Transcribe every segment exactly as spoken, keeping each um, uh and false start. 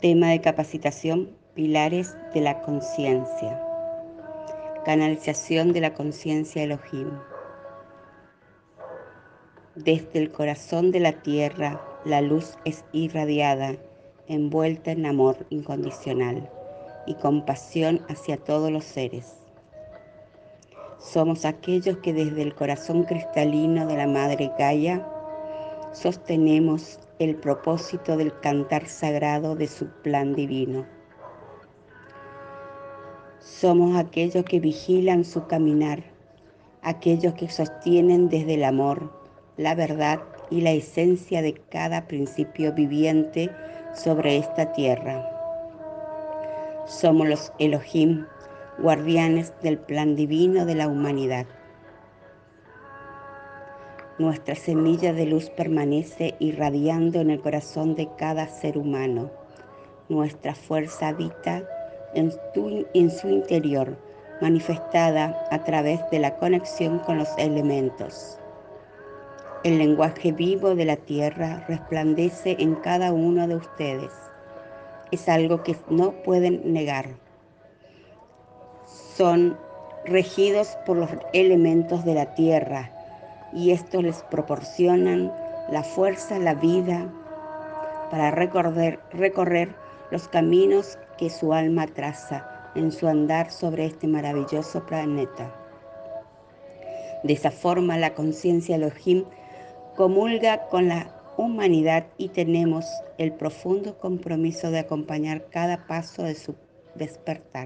Tema de capacitación: pilares de la conciencia. Canalización de la conciencia Elohim. Desde el corazón de la tierra, la luz es irradiada, envuelta en amor incondicional y compasión hacia todos los seres. Somos aquellos que desde el corazón cristalino de la Madre Gaia sostenemos el propósito del cantar sagrado de su plan divino. Somos aquellos que vigilan su caminar, aquellos que sostienen desde el amor, la verdad y la esencia de cada principio viviente sobre esta tierra. Somos los Elohim, guardianes del plan divino de la humanidad. Nuestra semilla de luz permanece irradiando en el corazón de cada ser humano. Nuestra fuerza habita en, tu, en su interior, manifestada a través de la conexión con los elementos. El lenguaje vivo de la tierra resplandece en cada uno de ustedes. Es algo que no pueden negar. Son regidos por los elementos de la tierra y estos les proporcionan la fuerza, la vida para recorrer, recorrer los caminos que su alma traza en su andar sobre este maravilloso planeta. De esa forma, la conciencia Elohim comulga con la humanidad y tenemos el profundo compromiso de acompañar cada paso de su despertar.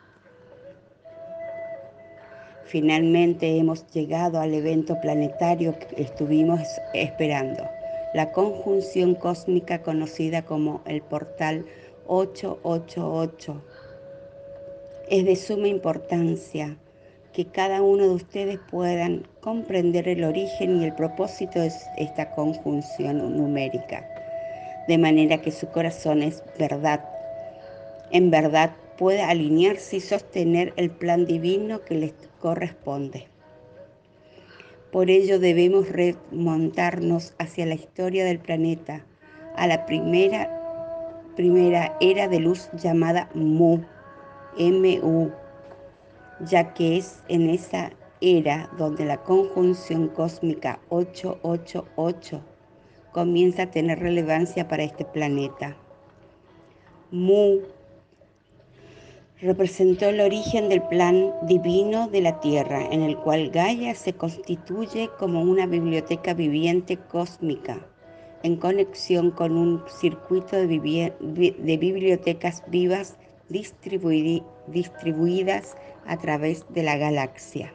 Finalmente hemos llegado al evento planetario que estuvimos esperando, la conjunción cósmica conocida como el portal ochocientos ochenta y ocho. Es de suma importancia que cada uno de ustedes puedan comprender el origen y el propósito de esta conjunción numérica, de manera que su corazón es verdad, en verdad pueda alinearse y sostener el plan divino que les corresponde. Por ello debemos remontarnos hacia la historia del planeta, a la primera, primera era de luz llamada Mu, M U, ya que es en esa era donde la conjunción cósmica ochocientos ochenta y ocho comienza a tener relevancia para este planeta. Mu representó el origen del plan divino de la Tierra, en el cual Gaia se constituye como una biblioteca viviente cósmica, en conexión con un circuito de, de bibliotecas vivas distribuid distribuidas a través de la galaxia.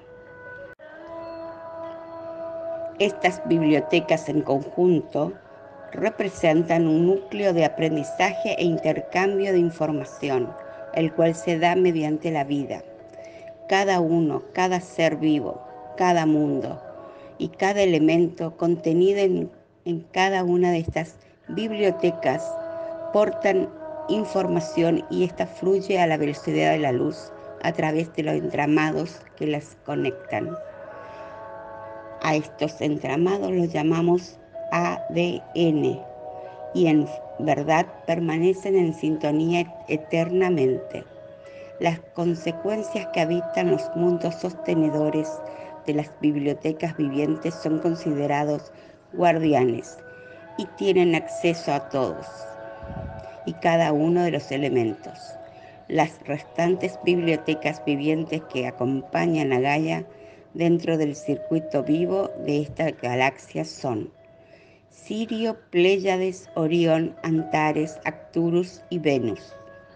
Estas bibliotecas en conjunto representan un núcleo de aprendizaje e intercambio de información, el cual se da mediante la vida. Cada uno, cada ser vivo, cada mundo y cada elemento contenido en, en cada una de estas bibliotecas portan información y esta fluye a la velocidad de la luz a través de los entramados que las conectan. A estos entramados los llamamos A D N y en verdad permanecen en sintonía eternamente. Las consecuencias que habitan los mundos sostenedores de las bibliotecas vivientes son considerados guardianes y tienen acceso a todos y cada uno de los elementos. Las restantes bibliotecas vivientes que acompañan a Gaia dentro del circuito vivo de esta galaxia son Sirio, Pléyades, Orión, Antares, Arcturus y Venus.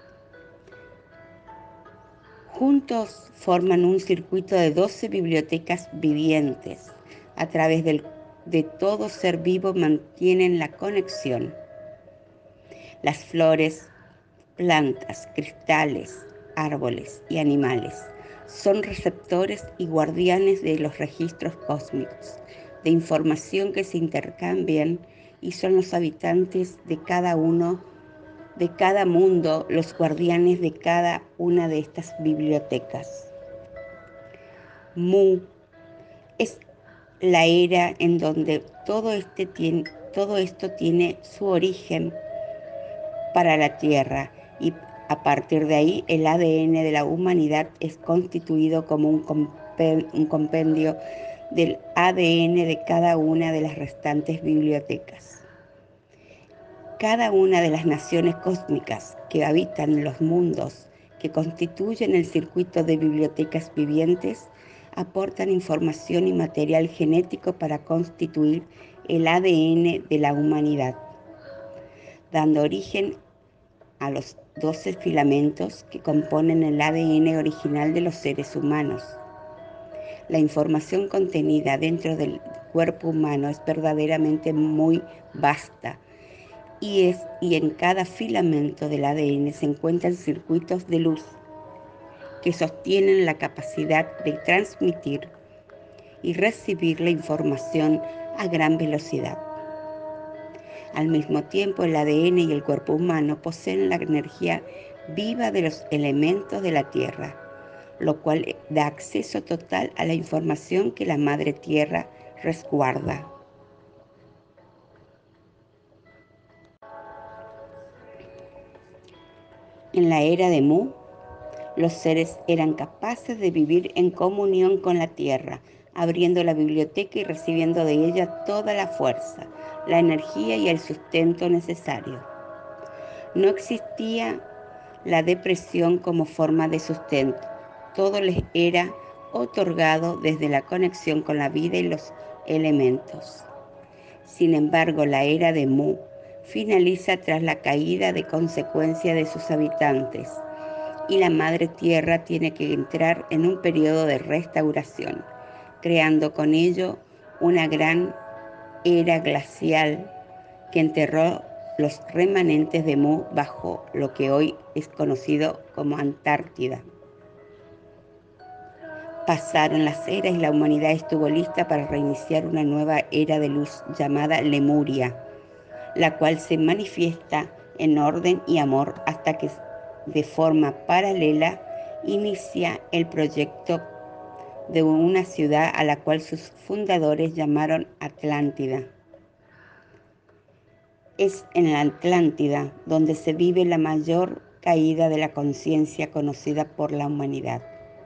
Juntos forman un circuito de doce bibliotecas vivientes. A través del, de todo ser vivo mantienen la conexión. Las flores, plantas, cristales, árboles y animales son receptores y guardianes de los registros cósmicos, de información que se intercambian y son los habitantes de cada uno de cada mundo, los guardianes de cada una de estas bibliotecas. Mu es la era en donde todo, este tiene, todo esto tiene su origen para la Tierra, y a partir de ahí el A D N de la humanidad es constituido como un compendio del A D N de cada una de las restantes bibliotecas. Cada una de las naciones cósmicas que habitan los mundos que constituyen el circuito de bibliotecas vivientes aportan información y material genético para constituir el A D N de la humanidad, dando origen a los doce filamentos que componen el A D N original de los seres humanos. La información contenida dentro del cuerpo humano es verdaderamente muy vasta y, es, y en cada filamento del A D N se encuentran circuitos de luz que sostienen la capacidad de transmitir y recibir la información a gran velocidad. Al mismo tiempo, el A D N y el cuerpo humano poseen la energía viva de los elementos de la Tierra, lo cual da acceso total a la información que la Madre Tierra resguarda. En la era de Mu, los seres eran capaces de vivir en comunión con la Tierra, abriendo la biblioteca y recibiendo de ella toda la fuerza, la energía y el sustento necesario. No existía la depresión como forma de sustento. Todo les era otorgado desde la conexión con la vida y los elementos. Sin embargo, la era de Mu finaliza tras la caída de consecuencia de sus habitantes, y la Madre Tierra tiene que entrar en un periodo de restauración, creando con ello una gran era glacial que enterró los remanentes de Mu bajo lo que hoy es conocido como Antártida. Pasaron las eras y la humanidad estuvo lista para reiniciar una nueva era de luz llamada Lemuria, la cual se manifiesta en orden y amor hasta que de forma paralela inicia el proyecto de una ciudad a la cual sus fundadores llamaron Atlántida. Es en la Atlántida donde se vive la mayor caída de la conciencia conocida por la humanidad,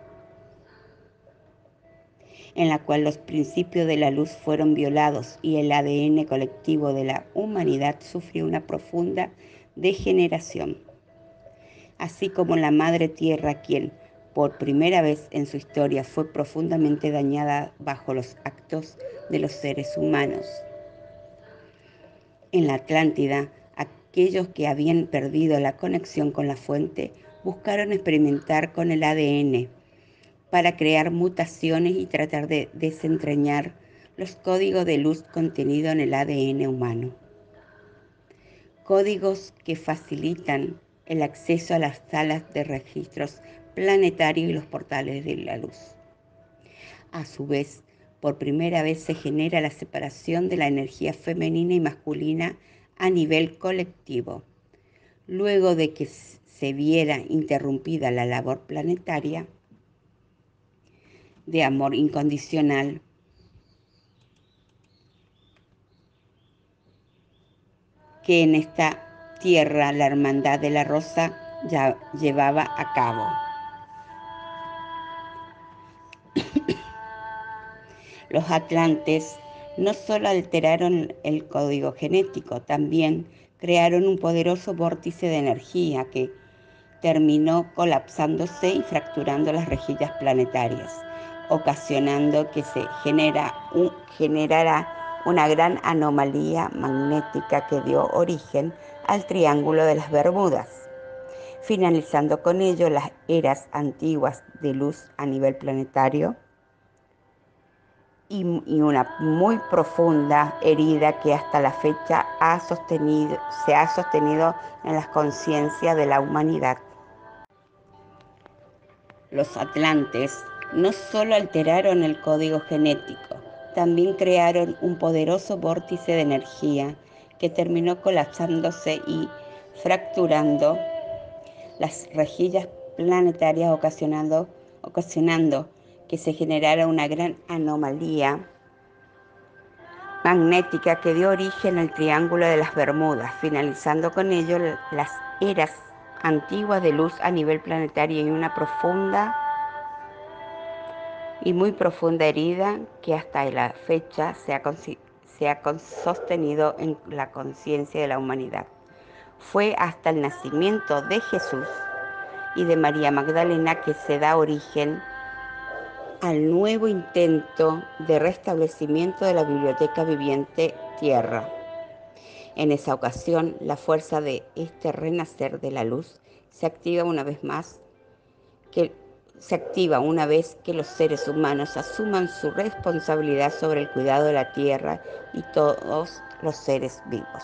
en la cual los principios de la luz fueron violados y el A D N colectivo de la humanidad sufrió una profunda degeneración, así como la Madre Tierra, quien por primera vez en su historia fue profundamente dañada bajo los actos de los seres humanos. En la Atlántida, aquellos que habían perdido la conexión con la fuente buscaron experimentar con el A D N para crear mutaciones y tratar de desentrañar los códigos de luz contenidos en el A D N humano. Códigos que facilitan el acceso a las salas de registros planetarios y los portales de la luz. A su vez, por primera vez se genera la separación de la energía femenina y masculina a nivel colectivo. Luego de que se viera interrumpida la labor planetaria de amor incondicional, que en esta tierra la Hermandad de la Rosa ya llevaba a cabo. Los atlantes no solo alteraron el código genético, también crearon un poderoso vórtice de energía que terminó colapsándose y fracturando las rejillas planetarias, ocasionando que se genera un, generara una gran anomalía magnética que dio origen al Triángulo de las Bermudas, finalizando con ello las eras antiguas de luz a nivel planetario y, y una muy profunda herida que hasta la fecha ha sostenido, se ha sostenido en las conciencias de la humanidad. Los atlantes no solo alteraron el código genético, también crearon un poderoso vórtice de energía que terminó colapsándose y fracturando las rejillas planetarias, ocasionando, ocasionando que se generara una gran anomalía magnética que dio origen al Triángulo de las Bermudas, finalizando con ello las eras antiguas de luz a nivel planetario y una profunda y muy profunda herida que hasta la fecha se ha, se ha sostenido en la conciencia de la humanidad. Fue hasta el nacimiento de Jesús y de María Magdalena que se da origen al nuevo intento de restablecimiento de la Biblioteca Viviente Tierra. En esa ocasión, la fuerza de este renacer de la luz se activa una vez más, que se activa una vez que los seres humanos asuman su responsabilidad sobre el cuidado de la tierra y todos los seres vivos.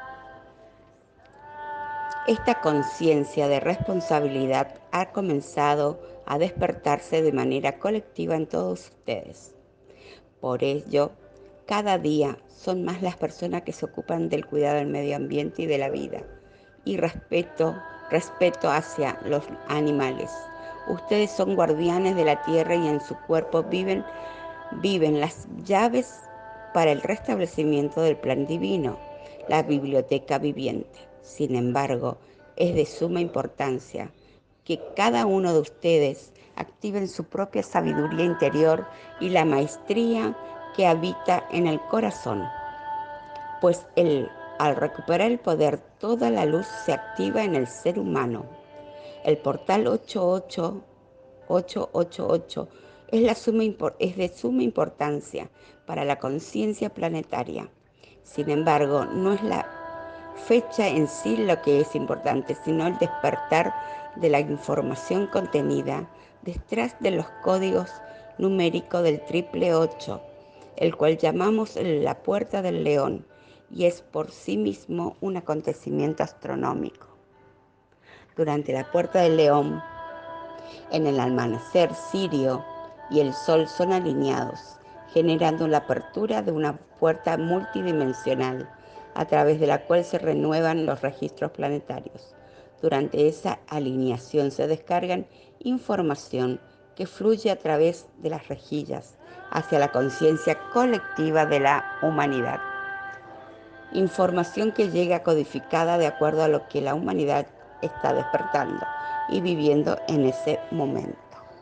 Esta conciencia de responsabilidad ha comenzado a despertarse de manera colectiva en todos ustedes. Por ello, cada día son más las personas que se ocupan del cuidado del medio ambiente y de la vida, y respeto, respeto hacia los animales. Ustedes son guardianes de la tierra y en su cuerpo viven, viven las llaves para el restablecimiento del plan divino, la biblioteca viviente. Sin embargo, es de suma importancia que cada uno de ustedes activen su propia sabiduría interior y la maestría que habita en el corazón, pues el, al recuperar el poder, toda la luz se activa en el ser humano. El portal ocho ocho ocho ocho ocho es, la suma, es de suma importancia para la conciencia planetaria. Sin embargo, no es la fecha en sí lo que es importante, sino el despertar de la información contenida detrás de los códigos numéricos del triple ocho, el cual llamamos la puerta del león, y es por sí mismo un acontecimiento astronómico. Durante la puerta del león, en el amanecer sirio y el sol son alineados, generando la apertura de una puerta multidimensional a través de la cual se renuevan los registros planetarios. Durante esa alineación se descargan información que fluye a través de las rejillas hacia la conciencia colectiva de la humanidad. Información que llega codificada de acuerdo a lo que la humanidad está despertando y viviendo en ese momento.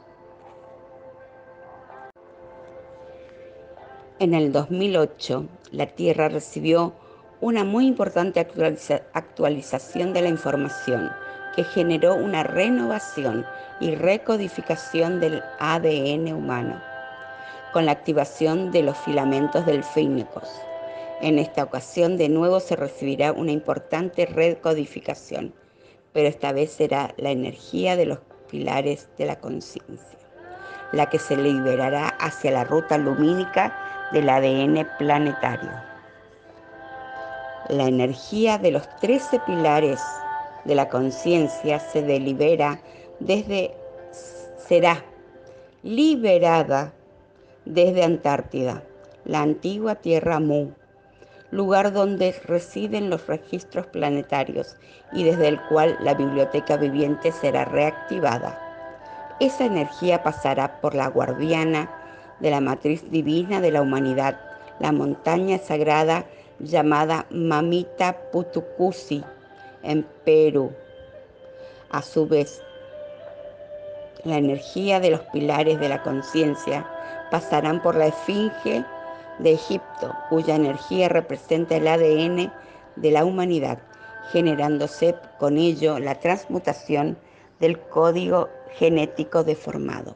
En el dos mil ocho, la Tierra recibió una muy importante actualiza- actualización de la información que generó una renovación y recodificación del A D N humano, con la activación de los filamentos delfínicos. En esta ocasión, de nuevo se recibirá una importante recodificación, pero esta vez será la energía de los pilares de la conciencia, la que se liberará hacia la ruta lumínica del A D N planetario. La energía de los trece pilares de la conciencia se delibera desde, será liberada desde Antártida, la antigua Tierra Mu, lugar donde residen los registros planetarios y desde el cual la biblioteca viviente será reactivada. Esa energía pasará por la guardiana de la matriz divina de la humanidad, la montaña sagrada llamada Mamita Putucusi en Perú. A su vez, la energía de los pilares de la conciencia pasarán por la Esfinge de Egipto, cuya energía representa el A D N de la humanidad, generándose con ello la transmutación del código genético deformado.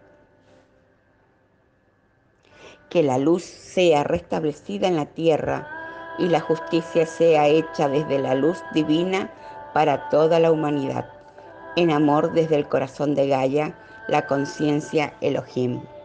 Que la luz sea restablecida en la tierra y la justicia sea hecha desde la luz divina para toda la humanidad, en amor desde el corazón de Gaia, la conciencia Elohim.